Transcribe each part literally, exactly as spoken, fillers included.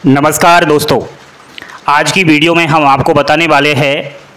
नमस्कार दोस्तों, आज की वीडियो में हम आपको बताने वाले हैं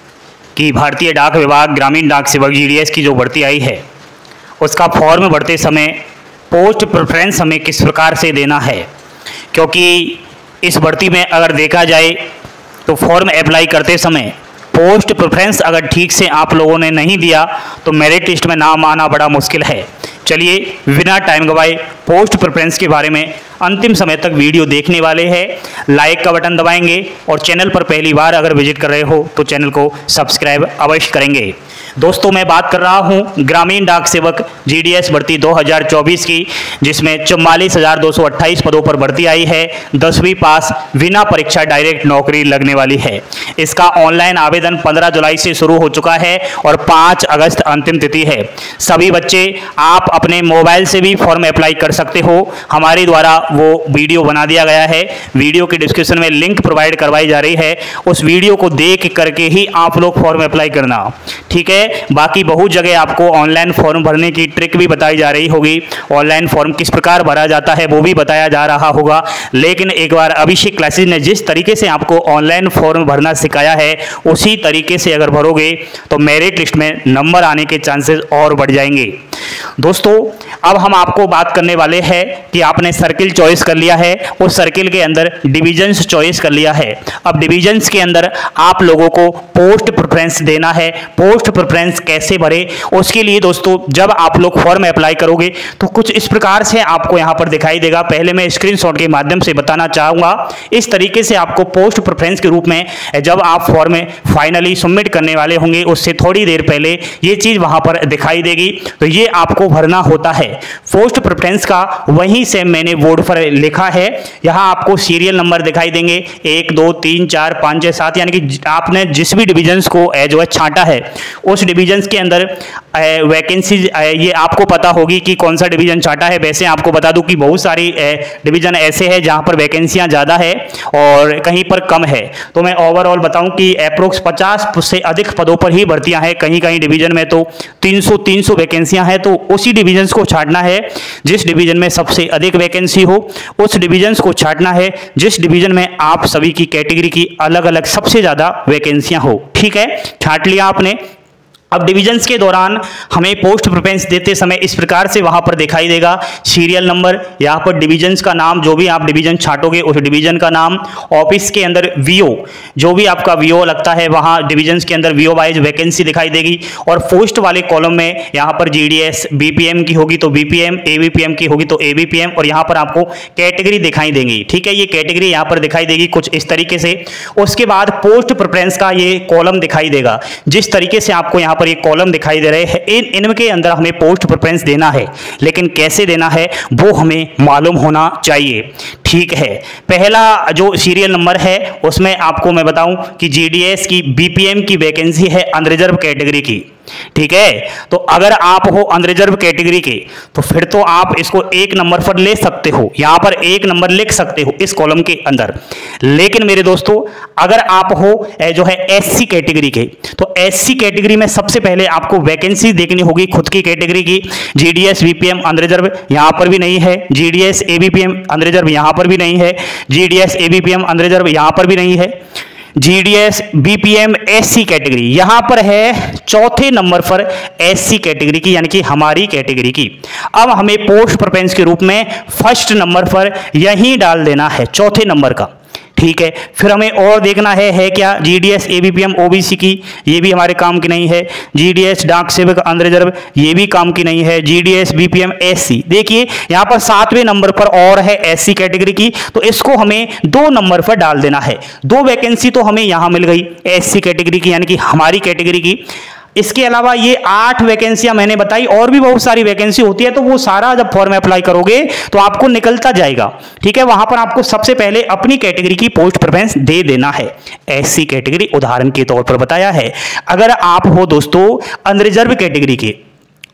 कि भारतीय डाक विभाग ग्रामीण डाक सेवक जीडीएस की जो भर्ती आई है उसका फॉर्म भरते समय पोस्ट प्रेफरेंस हमें किस प्रकार से देना है। क्योंकि इस भर्ती में अगर देखा जाए तो फॉर्म अप्लाई करते समय पोस्ट प्रेफरेंस अगर ठीक से आप लोगों ने नहीं दिया तो मेरिट लिस्ट में नाम आना बड़ा मुश्किल है। चलिए बिना टाइम गवाए पोस्ट प्रेफरेंस के बारे में अंतिम समय तक वीडियो देखने वाले हैं। लाइक का बटन दबाएंगे और चैनल पर पहली बार अगर विजिट कर रहे हो तो चैनल को सब्सक्राइब अवश्य करेंगे। दोस्तों, मैं बात कर रहा हूं ग्रामीण डाक सेवक जीडीएस भर्ती दो हज़ार चौबीस की, जिसमें चौवालीस हज़ार दो सौ अट्ठाईस पदों पर भर्ती आई है। दसवीं पास बिना परीक्षा डायरेक्ट नौकरी लगने वाली है। इसका ऑनलाइन आवेदन पंद्रह जुलाई से शुरू हो चुका है और पाँच अगस्त अंतिम तिथि है। सभी बच्चे आप अपने मोबाइल से भी फॉर्म अप्लाई कर सकते हो। हमारे द्वारा वो वीडियो बना दिया गया है, वीडियो के डिस्क्रिप्शन में लिंक प्रोवाइड करवाई जा रही है। उस वीडियो को देख करके ही आप लोग फॉर्म अप्लाई करना, ठीक है। बाकी बहुत जगह आपको ऑनलाइन फॉर्म भरने की ट्रिक भी बताई जा रही होगी, ऑनलाइन फॉर्म किस प्रकार भरा जाता है वो भी बताया जा रहा होगा। लेकिन एक बार अभिषेक क्लासेस ने जिस तरीके से आपको ऑनलाइन फॉर्म भरना सिखाया है उसी तरीके से अगर भरोगे तो मेरिट लिस्ट में नंबर आने के चांसेस और बढ़ जाएंगे। दोस्तों, अब हम आपको बात करने वाले हैं कि आपने सर्किल चॉइस कर लिया है, उस सर्किल के अंदर डिविजन्स चॉइस कर लिया है। अब डिविजन्स के अंदर आप लोगों को पोस्ट प्रेफरेंस देना है। पोस्ट प्रेफरेंस कैसे भरे, उसके लिए दोस्तों जब आप लोग फॉर्म अप्लाई करोगे तो कुछ इस प्रकार से आपको यहां पर दिखाई देगा। पहले मैं स्क्रीनशॉट के माध्यम से बताना चाहूंगा। इस तरीके से आपको पोस्ट प्रेफरेंस के रूप में जब आप फॉर्म फाइनली सबमिट करने वाले होंगे उससे थोड़ी देर पहले ये चीज वहां पर दिखाई देगी। तो ये आपको भरना होता है पोस्ट प्रेफरेंस का। वहीं से मैंने बोर्ड पर लिखा है, यहां आपको सीरियल नंबर दिखाई देंगे एक दो तीन चार पाँच छः सात, यानी कि आपने जिस भी डिविजन्स को जो है छांटा है उस डिविजन्स के अंदर वैकेंसी ये आपको पता होगी कि कौन सा डिवीजन छांटा है। वैसे आपको बता दूं कि बहुत सारी डिवीजन ऐसे हैं जहां पर वैकेंसियां ज़्यादा है और कहीं पर कम है। तो मैं ओवरऑल बताऊं कि अप्रोक्स पचास से अधिक पदों पर ही भर्तियां हैं। कहीं कहीं डिवीजन में तो तीन सौ तीन सौ वैकेंसियां हैं। तो उसी डिविजन्स को छांटना है जिस डिवीजन में सबसे अधिक वैकेंसी हो, उस डिविजन्स को छांटना है जिस डिवीजन में आप सभी की कैटेगरी की अलग अलग सबसे ज़्यादा वैकेंसियां हो, ठीक है। छांट लिया आपने। अब डिवीजन्स के दौरान हमें पोस्ट प्रेफरेंस देते समय इस प्रकार से वहां पर दिखाई देगा सीरियल नंबर, यहाँ पर डिवीजन्स का नाम, जो भी आप डिवीजन छांटोगे उस डिवीजन का नाम, ऑफिस के अंदर वीओ, जो भी आपका वीओ लगता है वहां डिवीजन्स के अंदर वीओ वाइज वैकेंसी दिखाई देगी। और पोस्ट वाले कॉलम में यहाँ पर जीडीएस बीपीएम की होगी तो बीपीएम, एबीपीएम की होगी तो एबीपीएम, और यहाँ पर आपको कैटेगरी दिखाई देंगी, ठीक है। ये कैटेगरी यहाँ पर दिखाई देगी कुछ इस तरीके से। उसके बाद पोस्ट प्रेफरेंस का ये कॉलम दिखाई देगा। जिस तरीके से आपको यहाँ पर ये कॉलम दिखाई दे रहे हैं, इन इनके अंदर हमें पोस्ट प्रेफरेंस देना है, लेकिन कैसे देना है वो हमें मालूम होना चाहिए, ठीक है। पहला जो सीरियल नंबर है उसमें आपको मैं बताऊं कि जीडीएस की बीपीएम की वैकेंसी है अनरिजर्व कैटेगरी की, ठीक है। तो अगर आप हो अनरिजर्व कैटेगरी के तो फिर तो आप इसको एक नंबर पर ले सकते हो, यहां पर एक नंबर लिख सकते हो इस कॉलम के अंदर। लेकिन मेरे दोस्तों, अगर आप हो जो है एससी कैटेगरी के तो एससी कैटेगरी में सबसे पहले आपको वैकेंसी देखनी होगी खुद की कैटेगरी की। जीडीएस बीपीएम अनरिजर्व यहां पर भी नहीं है, जीडीएस एबीपीएम अनरिजर्व यहां पर भी नहीं है, जीडीएस एबीपीएम अनरिजर्व यहां पर भी नहीं है, जीडीएस बीपीएम एससी कैटेगरी यहां पर है चौथे नंबर पर एससी कैटेगरी की, यानी कि हमारी कैटेगरी की। अब हमें पोस्ट प्रेफरेंस के रूप में फर्स्ट नंबर पर यही डाल देना है, चौथे नंबर का, ठीक है। फिर हमें और देखना है है क्या, जीडीएस एबीपीएम ओबीसी की, ये भी हमारे काम की नहीं है। जीडीएस डाक सेवक अनरिजर्व ये भी काम की नहीं है। जीडीएस बीपीएम एससी, देखिए यहां पर सातवें नंबर पर और है एससी कैटेगरी की, तो इसको हमें दो नंबर पर डाल देना है। दो वैकेंसी तो हमें यहां मिल गई एससी कैटेगरी की, यानी कि हमारी कैटेगरी की। इसके अलावा ये आठ वैकेंसियां मैंने बताई, और भी बहुत सारी वैकेंसी होती है, तो वो सारा जब फॉर्म अप्लाई करोगे तो आपको निकलता जाएगा, ठीक है। वहां पर आपको सबसे पहले अपनी कैटेगरी की पोस्ट प्रेफरेंस दे देना है। एससी कैटेगरी उदाहरण के तौर पर बताया है। अगर आप हो दोस्तों अनरिजर्व कैटेगरी के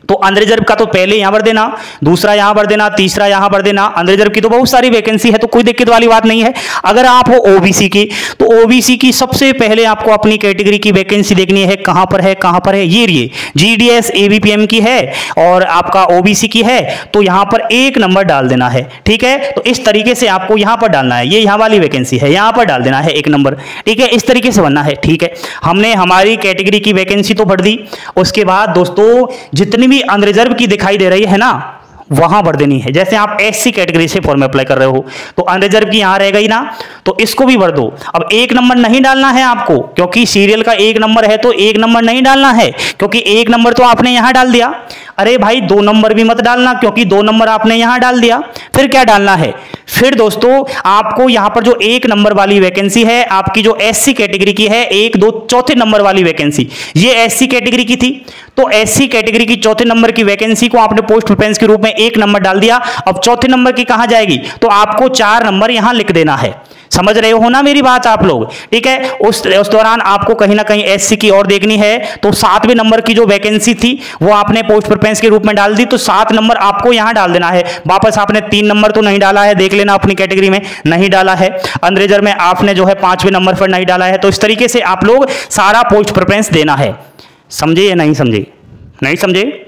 तो अनरिजर्व का तो पहले यहां भर देना, दूसरा यहां भर देना, तीसरा यहां भर देना। अनरिजर्व की तो बहुत सारी वैकेंसी है, तो कोई दिक्कत वाली बात नहीं है। अगर आप हो ओबीसी की, तो ओबीसी की सबसे पहले आपको अपनी कैटेगरी की वैकेंसी देखनी है, कहां पर है कहां पर है। ये रही जीडीएस एबीपीएम की है और आपका ओबीसी की है, तो यहां पर एक नंबर डाल देना है, ठीक है। तो इस तरीके से आपको यहां पर डालना है, ये यहां वाली वैकेंसी है, यहां पर डाल देना है एक नंबर, ठीक है। इस तरीके से बनना है, ठीक है। हमने हमारी कैटेगरी की वैकेंसी तो भर दी। उसके बाद दोस्तों जितनी भी अनरिजर्व की दिखाई दे रही है ना, वहां भर देनी है। जैसे आप एससी कैटेगरी से फॉर्म अप्लाई कर रहे हो, तो अनरिजर्व की यहां रह गई ना, तो इसको भी भर दो। अब एक नंबर नहीं डालना है आपको, क्योंकि सीरियल का एक नंबर है, तो एक नंबर नहीं डालना है, क्योंकि एक नंबर तो आपने यहां डाल दिया। अरे भाई दो नंबर भी मत डालना, क्योंकि दो नंबर आपने यहां डाल दिया। फिर क्या डालना है, फिर दोस्तों आपको यहां पर जो एक नंबर वाली वैकेंसी है, आपकी जो एससी कैटेगरी की है, एक दो चौथे नंबर वाली वैकेंसी, ये एससी कैटेगरी की थी, तो एससी कैटेगरी की चौथे नंबर की वैकेंसी को आपने पोस्ट प्रेफरेंस के रूप में एक नंबर डाल दिया। अब चौथे नंबर की कहां जाएगी, तो आपको चार नंबर यहां लिख देना है। समझ रहे हो ना मेरी बात आप लोग, ठीक है। उस उस दौरान आपको कहीं ना कहीं एससी की और देखनी है, तो सातवें नंबर की जो वैकेंसी थी वो आपने पोस्ट प्रेफरेंस के रूप में डाल दी, तो सात नंबर आपको यहां डाल देना है। वापस आपने तीन नंबर तो नहीं डाला है, देख लेना अपनी कैटेगरी में नहीं डाला है। अनरिजर्व में आपने जो है पांचवें नंबर पर नहीं डाला है। तो इस तरीके से आप लोग सारा पोस्ट प्रेफरेंस देना है। समझे या नहीं समझे? नहीं समझे?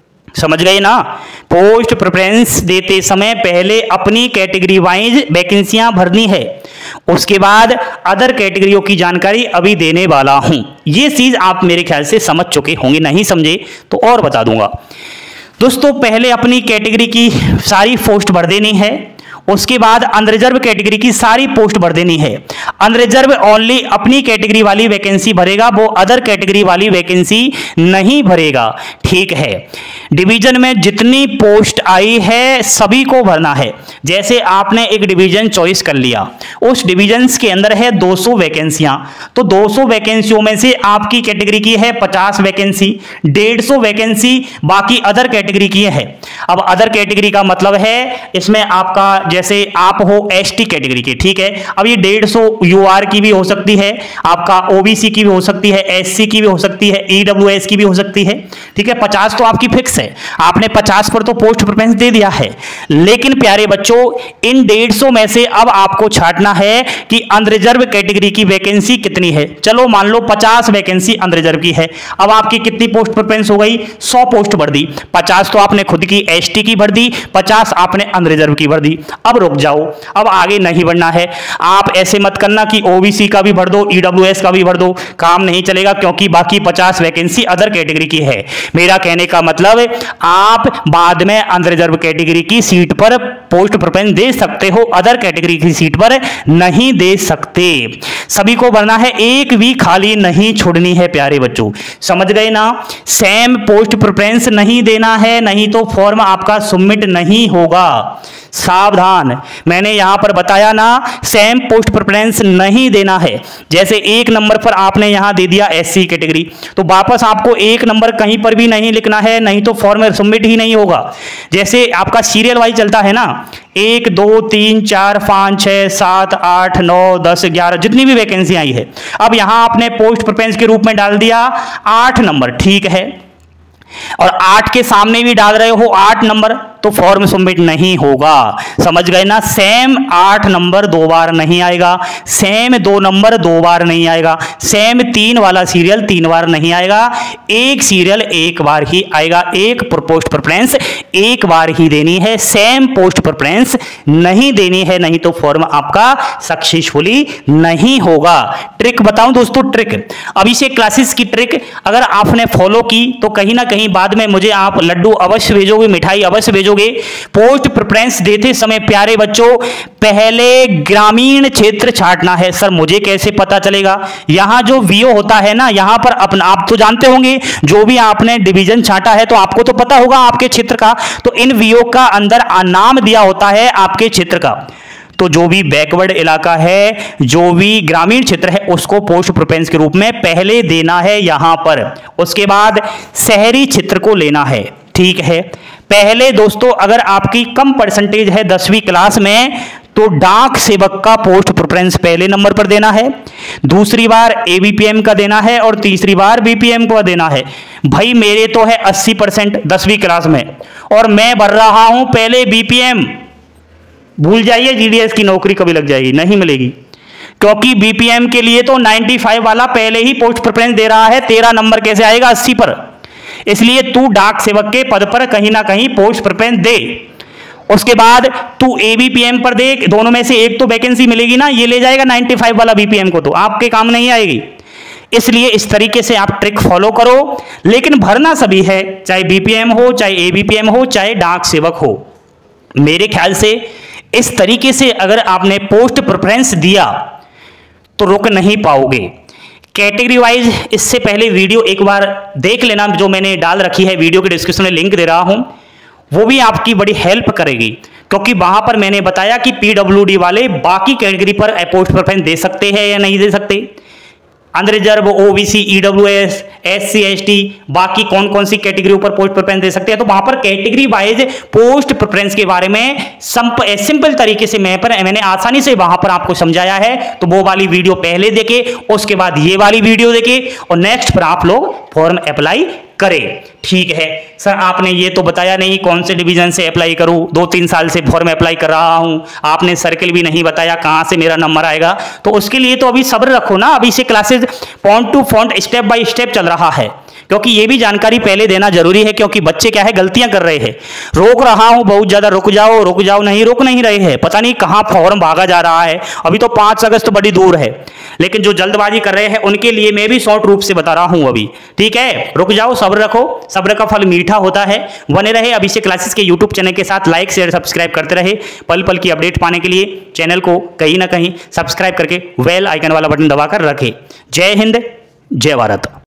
समझ गए ना। पोस्ट प्रेफरेंस देते समय पहले अपनी कैटेगरी वाइज वैकेंसियां भरनी है, उसके बाद अदर कैटेगरियों की जानकारी अभी देने वाला हूं। ये चीज आप मेरे ख्याल से समझ चुके होंगे, नहीं समझे तो और बता दूंगा। दोस्तों पहले अपनी कैटेगरी की सारी पोस्ट भर देनी है, उसके बाद अनरिजर्व कैटेगरी की सारी पोस्ट भर देनी है। अनरिजर्व ओनली अपनी कैटेगरी वाली वैकेंसी भरेगा, वो अदर कैटेगरी वाली वैकेंसी नहीं भरेगा, ठीक है। डिवीजन में जितनी पोस्ट आई है सभी को भरना है। जैसे आपने एक डिवीजन चॉइस कर लिया, उस डिवीजन के अंदर है दो सौ वैकेंसियां, तो दो सौ वैकेंसियों में से आपकी कैटेगरी की है पचास वैकेंसी, डेढ़ सौ वैकेंसी बाकी अदर कैटेगरी की है। अब अदर कैटेगरी का मतलब है इसमें आपका जैसे आप हो एसटी कैटेगरी के, ठीक है। अब ये डेढ़ सौ यूआर की भी हो सकती है, आपका ओबीसी की भी हो सकती है, एससी की भी हो सकती है, ईडब्ल्यूएस की भी हो सकती है, ठीक है। पचास तो आपकी फिक्स है, आपने पचास पर तो पोस्ट प्रेफरेंस दे दिया है। लेकिन प्यारे बच्चों इन डेढ़ सौ में से अब आपको छांटना है कि अनरिजर्व कैटेगरी की वैकेंसी कितनी है। चलो मान लो पचास वैकेंसी अनरिजर्व की है, अब आपकी कितनी पोस्ट प्रेफरेंस हो गई, सौ पोस्ट भर दी। पचास तो आपने खुद की एसटी की भर दी, पचास आपने अनरिजर्व की भर दी। अब रुक जाओ, अब आगे नहीं बढ़ना है। आप ऐसे मत करना कि ओबीसी का भी भर दो, ईडब्ल्यूएस का भी भर दो, काम नहीं चलेगा, क्योंकि बाकी पचास वैकेंसी अदर कैटेगरी की है। मेरा कहने का मतलब आप बाद में अनरिजर्व कैटेगरी की सीट पर पोस्ट प्रेफरेंस दे सकते हो, अदर कैटेगरी की सीट पर नहीं दे सकते। सभी को भरना है, एक भी खाली नहीं छोड़नी है प्यारे बच्चों, समझ गए ना। सेम पोस्ट प्रेफरेंस नहीं देना है, नहीं तो फॉर्म आपका सबमिट नहीं होगा। सावधान, मैंने यहां पर बताया ना, सेम पोस्ट प्रेफरेंस नहीं देना है। जैसे एक नंबर पर आपने यहां दे दिया एससी कैटेगरी, तो वापस आपको एक नंबर कहीं पर भी नहीं लिखना है, नहीं तो फॉर्म सबमिट ही नहीं होगा। जैसे आपका सीरियल वाइज चलता है ना, एक दो तीन चार पाँच छः सात आठ नौ दस ग्यारह जितनी भी वैकेंसी आई है, अब यहां आपने पोस्ट प्रेफरेंस के रूप में डाल दिया आठ नंबर, ठीक है। और आठ के सामने भी डाल रहे हो आठ नंबर, तो फॉर्म सबमिट नहीं होगा। समझ गए ना। सेम आठ नंबर दो बार नहीं आएगा, सेम दो नंबर दो बार नहीं आएगा, सेम तीन वाला सीरियल तीन बार नहीं आएगा, एक सीरियल एक बार ही आएगा। एक पोस्ट प्रेफरेंस एक बार ही देनी है, सेम पोस्ट प्रेफरेंस नहीं देनी है, नहीं तो फॉर्म आपका सक्सेसफुली नहीं होगा। ट्रिक बताऊं दोस्तों, ट्रिक अभी से क्लासेस की ट्रिक अगर आपने फॉलो की तो कहीं ना कहीं बाद में मुझे आप लड्डू अवश्य भेजोगे, मिठाई अवश्य भेजोगे। पोस्ट प्रेफरेंस देते समय प्यारे बच्चों पहले ग्रामीण क्षेत्र छांटना है। सर मुझे कैसे पता चलेगा? यहां जो वीओ होता है ना, यहां पर अपना आप तो जानते होंगे, जो भी आपने डिवीजन छांटा है तो आपको तो पता होगा आपके क्षेत्र का, तो इन वीओ का अंदर नाम दिया होता है आपके क्षेत्र का। तो जो भी बैकवर्ड इलाका है, जो भी ग्रामीण क्षेत्र है, उसको पोस्ट प्रेफरेंस के रूप में पहले देना है यहां पर। उसके बाद शहरी क्षेत्र को लेना है, ठीक है। पहले दोस्तों अगर आपकी कम परसेंटेज है दसवीं क्लास में तो डाक सेवक का पोस्ट प्रेफरेंस पहले नंबर पर देना है, दूसरी बार एबीपीएम का देना है और तीसरी बार बीपीएम का देना है। भाई मेरे तो है अस्सी परसेंट दसवीं क्लास में और मैं भर रहा हूं पहले बीपीएम। भूल जाइए जीडीएस की नौकरी कभी लग जाएगी, नहीं मिलेगी, क्योंकि बीपीएम के लिए तो पचानवे वाला पहले ही पोस्ट प्रेफरेंस दे रहा है, तेरा नंबर कैसे आएगा अस्सी पर। इसलिए तू डाक सेवक के पद पर कहीं ना कहीं पोस्ट प्रेफरेंस दे। उसके बाद तू एबीपीएम पर दे, दोनों में से एक तो वैकेंसी मिलेगी ना, ये ले जाएगा पचानवे वाला बीपीएम को, तो आपके काम नहीं आएगी। इसलिए इस तरीके से आप ट्रिक फॉलो करो, लेकिन भरना सभी है, चाहे बीपीएम हो, चाहे एबीपीएम हो, चाहे डाक सेवक हो। मेरे ख्याल से इस तरीके से अगर आपने पोस्ट प्रेफरेंस दिया तो रुक नहीं पाओगे। कैटेगरी वाइज इससे पहले वीडियो एक बार देख लेना, जो मैंने डाल रखी है, वीडियो के डिस्क्रिप्शन में लिंक दे रहा हूं, वो भी आपकी बड़ी हेल्प करेगी, क्योंकि वहां पर मैंने बताया कि पीडब्ल्यूडी वाले बाकी कैटेगरी पर पोस्ट प्रेफरेंस दे सकते हैं या नहीं दे सकते, unreserved, OBC, EWS, SC, ST, बाकी कौन कौन सी कैटेगरी पर पोस्ट प्रेफरेंस दे सकते हैं। तो वहां पर कैटेगरी वाइज पोस्ट प्रेफरेंस के बारे में सिंपल तरीके से मैं पर मैंने आसानी से वहां पर आपको समझाया है। तो वो वाली वीडियो पहले देखे, उसके बाद ये वाली वीडियो देखे और नेक्स्ट पर आप लोग फॉर्म अप्लाई करें। ठीक है सर, आपने ये तो बताया नहीं कौन से डिवीजन से अप्लाई करूं, दो तीन साल से फॉर्म अप्लाई कर रहा हूं, आपने सर्किल भी नहीं बताया कहां से मेरा नंबर आएगा। तो उसके लिए तो अभी सब्र रखो ना, अभी से classes point to point step by step चल रहा है, क्योंकि ये भी जानकारी पहले देना जरूरी है, क्योंकि बच्चे क्या है गलतियां कर रहे हैं। रोक रहा हूं बहुत ज्यादा, रुक जाओ रुक जाओ, नहीं रुक नहीं रहे हैं, पता नहीं कहां फॉर्म भागा जा रहा है। अभी तो पांच अगस्त तो बड़ी दूर है, लेकिन जो जल्दबाजी कर रहे हैं उनके लिए मैं भी शॉर्ट रूप से बता रहा हूं अभी। ठीक है, रुक जाओ, सब्र रखो, सब्र का फल मीठा होता है। बने रहे अभिषेक क्लासेस के यूट्यूब चैनल के साथ, लाइक शेयर सब्सक्राइब करते रहे। पल पल की अपडेट पाने के लिए चैनल को कहीं ना कहीं सब्सक्राइब करके बेल आइकन वाला बटन दबाकर रखें। जय हिंद, जय भारत।